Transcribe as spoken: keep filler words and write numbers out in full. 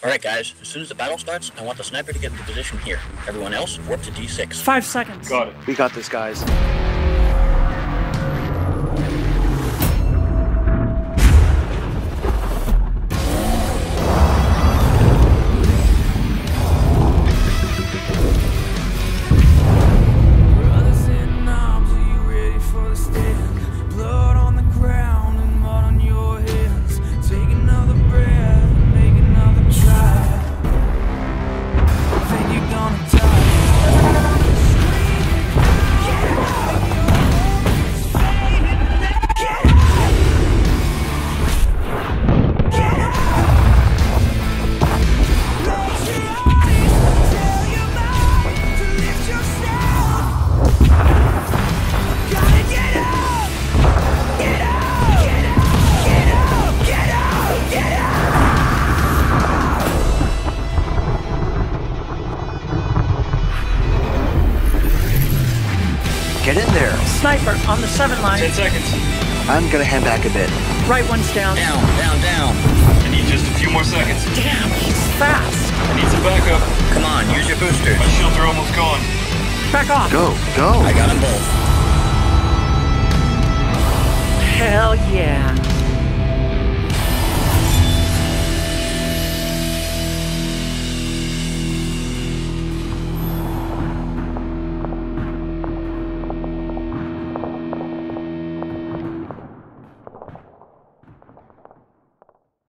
Alright guys, as soon as the battle starts, I want the sniper to get into position here. Everyone else, warp to D six. Five seconds. Got it. We got this, guys. Get in there. Sniper on the seven line. Ten seconds. I'm gonna hand back a bit. Right one's down. Down, down, down. I need just a few more seconds. Damn, he's fast. I need some backup. Come on, use your boosters. My shields are almost gone. Back off. Go, go. I got them both. Hell yeah.